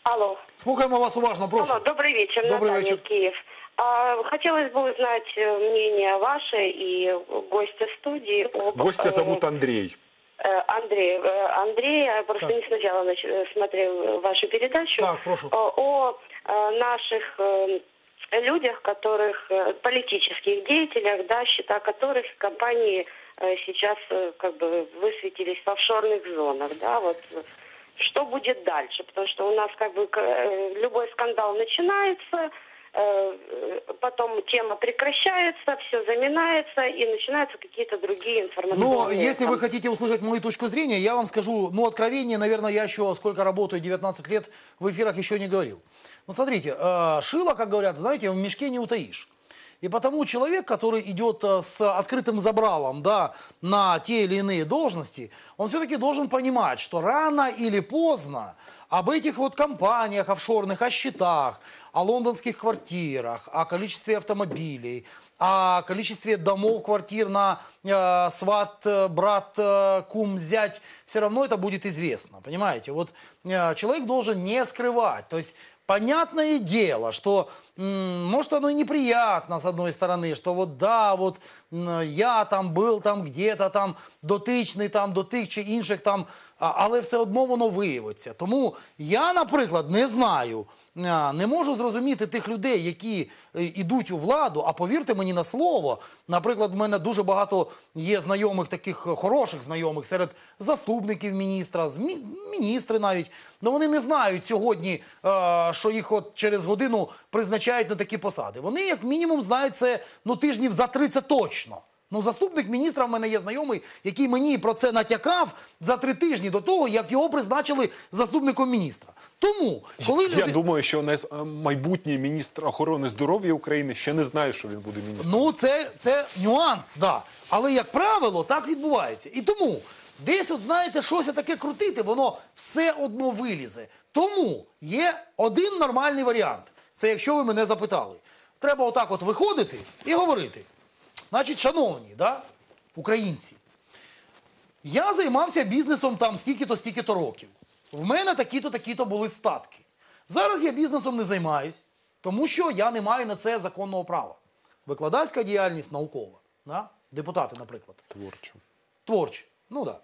Алло. Слухаємо вас уважно, прошу. Алло, добрый вечер, Добрый Наталья, вечер. Киев. Хотелось бы узнать мнение ваше и гостя студии об... Гостя зовут Андрей. Андрей, я просто Так. не сначала смотрел вашу передачу. Так, прошу. О наших людях, политических деятелях, да, счета которых компании сейчас как бы высветились в офшорных зонах, да, вот что будет дальше, потому что у нас как бы любой скандал начинается, потом тема прекращается, все заминается и начинаются какие-то другие информационные... Но если вы хотите услышать мою точку зрения, я вам скажу, ну, откровение, наверное, я еще, сколько работаю, 19 лет, в эфирах еще не говорил. Ну, смотрите, шило, как говорят, знаете, в мешке не утаишь. И потому человек, который идет с открытым забралом, да, на те или иные должности, он все-таки должен понимать, что рано или поздно об этих вот компаниях офшорных, о счетах, о лондонских квартирах, о количестве автомобилей, о количестве домов, квартир на сват, брат, кум, зять, все равно это будет известно, понимаете? Вот человек должен не скрывать, то есть... Понятное дело, что, может, оно и неприятно, с одной стороны, что вот да, вот я там был там где-то там дотичний там до тих чи інших там, але все одно воно виявиться. Тому я, наприклад, не знаю, не можу зрозуміти тих людей, які йдуть у владу, а повірте мені на слово, наприклад, в мене дуже багато є знайомих, таких хороших знайомих серед заступників міністра, міністри навіть, але вони не знають сьогодні, що їх от через годину призначають на такі посади. Вони, як мінімум, знають це, ну, тижнів за 30 точно. Ну, заступник міністра в мене є знайомий, який мені про це натякав за 3 тижні до того, як його призначили заступником міністра. Тому, коли люди... Я думаю, що майбутній міністр охорони здоров'я України ще не знає, що він буде міністром. Ну, це нюанс, да. Але, як правило, так відбувається. І тому, десь, от знаєте, щось таке крутити, воно все одно вилізе. Тому є один нормальний варіант. Це якщо ви мене запитали. Треба отак от виходити і говорити. Значить, шановні, да, українці, я займався бізнесом там стільки-то років. В мене такі-то були статки. Зараз я бізнесом не займаюсь, тому що я не маю на це законного права. Викладацька діяльність наукова. Да? Депутати, наприклад. Творча. Ну так. Да.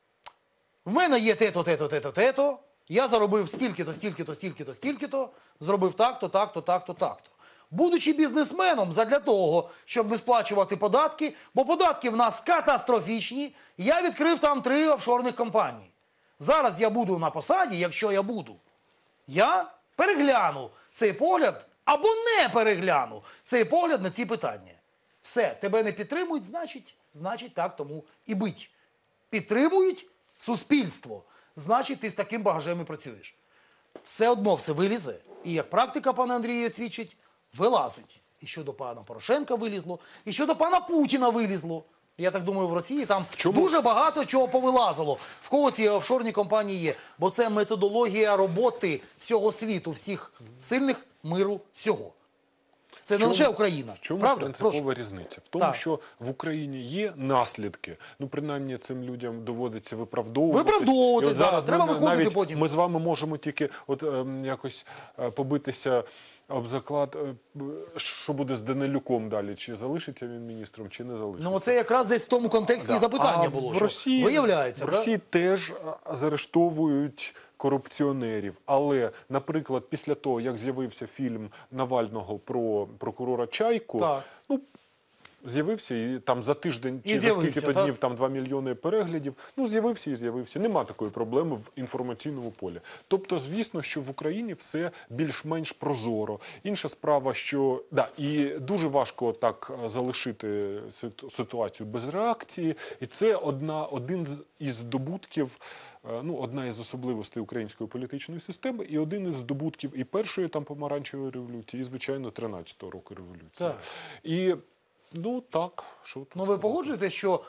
В мене є те-то. Я заробив стільки-то, зробив так-то. Будучи бізнесменом, задля того, щоб не сплачувати податки, бо податки в нас катастрофічні, я відкрив там 3 офшорних компанії. Зараз я буду на посаді, якщо я буду. Я перегляну цей погляд, або не перегляну цей погляд на ці питання. Все, тебе не підтримують, значить так тому і бить. Підтримують суспільство, значить ти з таким багажем і працюєш. Все одно все вилізе, і як практика пана Андрія свідчить, вилазить. І щодо пана Порошенка вилізло, і щодо пана Путіна вилізло. Я так думаю, в Росії там дуже багато чого повилазило. В кого ці офшорні компанії є. Бо це методологія роботи всього світу, всіх сильних миру всього. Це не лише Україна. В чому правда? принципова різниця? В тому, Так. що в Україні є наслідки. Ну, принаймні, цим людям доводиться виправдовуватись. Виправдовувати, І от зараз треба виходити навіть потім. Ми з вами можемо тільки якось побитися об заклад, що буде з Данилюком далі. Чи залишиться він міністром, чи не залишиться. Ну, це якраз десь в тому контексті запитання було. В Росії, виявляється, в Росії да? теж заарештовують корупціонерів. Але, наприклад, після того, як з'явився фільм Навального про прокурора Чайку, Так. ну, з'явився і там за тиждень чи І за скільки-то так? днів там 2 мільйони переглядів. Ну, з'явився і з'явився. Нема такої проблеми в інформаційному полі. Тобто, звісно, що в Україні все більш-менш прозоро. Інша справа, що... Да, і дуже важко так залишити ситуацію без реакції. І це один із здобутків, ну, одна із особливостей української політичної системи і один із здобутків і першої там помаранчевої революції, і, звичайно, 13-го року революції. Так. І Ну так, що тут Ну ви сказати? погоджуєтесь, що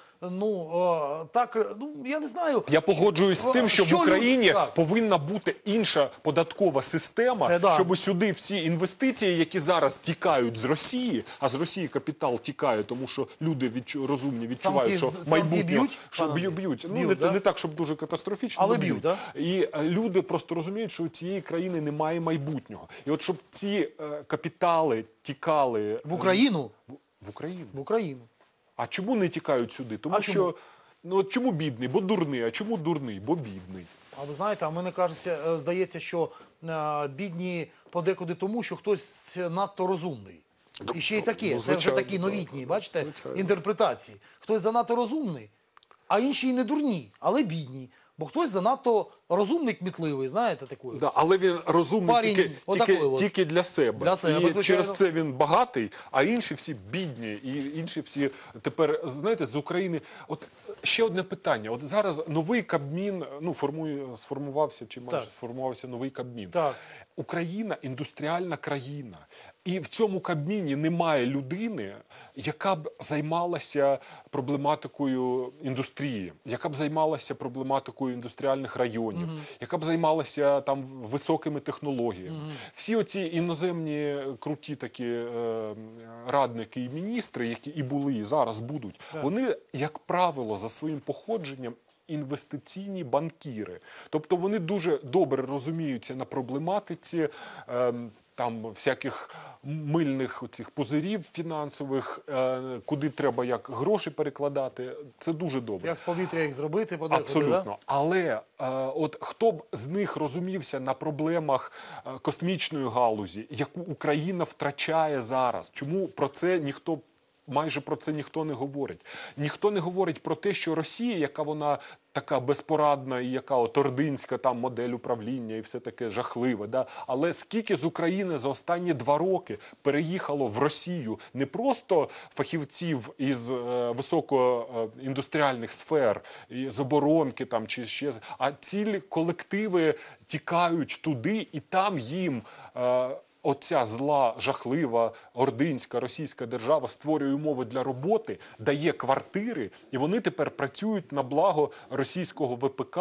так, я не знаю. Я погоджуюсь з тим, що в Україні так. повинна бути інша податкова система, Це да. щоб сюди всі інвестиції, які зараз тікають з Росії, а з Росії капітал тікає, тому що люди розумні відчувають, що майбутнє б'ють? що б'ють. Б'ють, Ну, да? не так, щоб дуже катастрофічно, Але але б'ють, да? І люди просто розуміють, що у цієї країни немає майбутнього. І от щоб ці капітали тікали В Україну? в Україну. В Україну. А чому не тікають сюди? Тому А що чому? ну от чому бідний? Бо дурний. А чому дурний? Бо бідний. А ви знаєте, а мені кажеться, здається, що бідні подекуди тому, що хтось надто розумний. І ще й таке, ну, це вже звичайно, такі так. новітні, бачите, Звичайно. інтерпретації. Хтось занадто розумний, а інші і не дурні, але бідні. Бо хтось занадто розумний, кмітливий, знаєте, такий. Да, але він розумний Парень отакий от. тільки для себе. Для себе, І звичайно. через це він багатий, а інші всі бідні. І інші всі тепер, знаєте, з України... От ще одне питання. От зараз новий Кабмін, ну, сформувався, чи майже Так. сформувався новий Кабмін. Так. Україна – індустріальна країна. І в цьому Кабміні немає людини, яка б займалася проблематикою індустрії, яка б займалася проблематикою індустріальних районів, яка б займалася там високими технологіями. Всі оці іноземні круті такі радники і міністри, які і були, і зараз будуть, вони, як правило, за своїм походженням інвестиційні банкіри. Тобто вони дуже добре розуміються на проблематиці там всяких мильних оцих пузирів фінансових, куди треба як гроші перекладати. Це дуже добре. Як з повітря їх зробити, подекуди, Абсолютно. да? Але от хто б з них розумівся на проблемах космічної галузі, яку Україна втрачає зараз? Чому про це ніхто майже про це ніхто не говорить. Ніхто не говорить про те, що Росія, яка вона така безпорадна і яка от ординська там модель управління і все таке жахливе, да? Але скільки з України за останні 2 роки переїхало в Росію не просто фахівців із високоіндустріальних сфер, з оборонки там чи ще, а цілі колективи тікають туди і там їм оця зла, жахлива, ординська, російська держава створює умови для роботи, дає квартири, і вони тепер працюють на благо російського ВПК,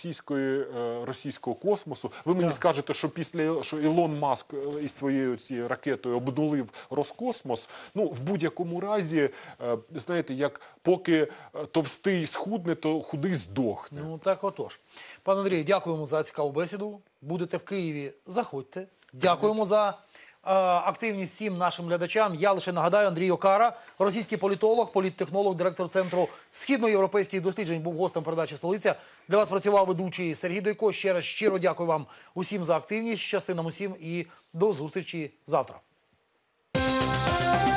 російського космосу. Ви мені скажете, що після що Ілон Маск із своєю цією ракетою обнулив Роскосмос, ну, в будь-якому разі, знаєте, як поки товстий схудне, то худий здохне. Ну, так отож. Пане Андрію, дякуємо за цікаву бесіду. Будете в Києві, заходьте. Дякуємо за активність всім нашим глядачам. Я лише нагадаю, Андрій Окара, російський політолог, політтехнолог, директор Центру східноєвропейських досліджень, був гостем передачі «Столиця». Для вас працював ведучий Сергій Дойко. Ще раз щиро дякую вам усім за активність. Щасти нам усім і до зустрічі завтра.